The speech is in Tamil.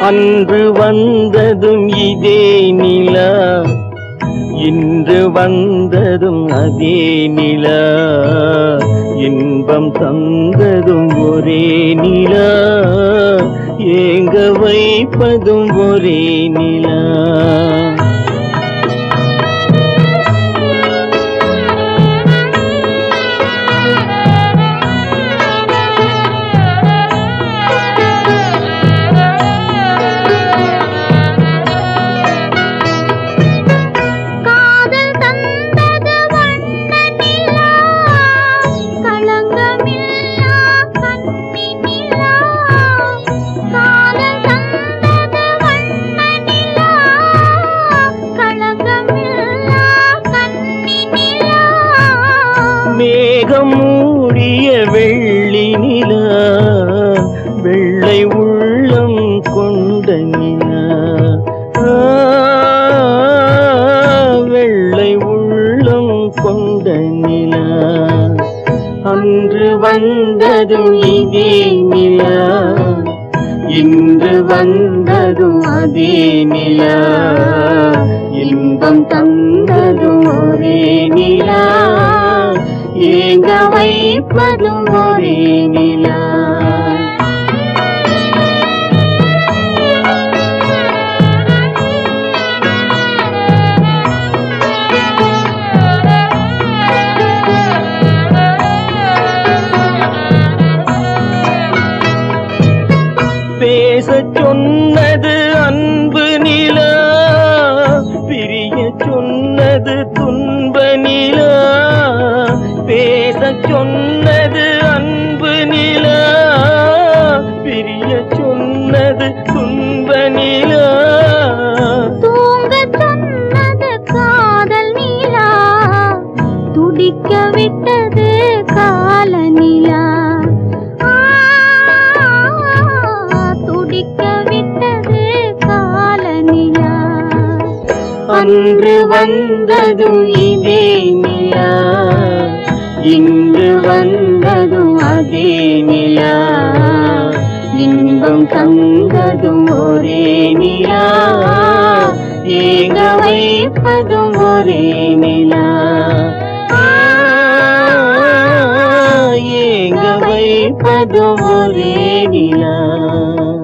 அன்று வந்ததும் இதே நிலா, இன்று வந்ததும் அதே நிலா, இன்பம் தந்ததும் ஒரே நிலா, ஏங்க வைப்பதும் ஒரே நிலா. மேகம் மூடிய வெள்ளி நிலா, வெள்ளை உள்ளம் கொண்ட நிலா, வெள்ளை உள்ளம் கொண்ட நிலா. அன்று வந்ததும் இதே நிலா, இன்று வந்ததும் அதே நிலா, இன்பம் தந்ததும் ஒரே நிலா, ஏங்க வைப்பதும் ஒரே நிலா. பேசச் சொன்னது அன்பு நிலா, பிரிய சொன்னது துன்ப நிலா. பேசச் சொன்னது அன்பு நிலா, பிரிய சொன்னது துன்ப நிலா. தூங்கச் சொன்னது காதல் நிலா, துடிக்க விட்டது கால நிலா, துடிக்க விட்டது கால நிலா. அன்று வந்ததும் இதே நிலா, இன்று வந்ததும் அதே நிலா, இன்பம் தந்ததும் ஒரே நிலா, ஏங்க வைப்பதும் ஒரே நிலா, ஏங்க வைப்பதும் ஒரே நிலா.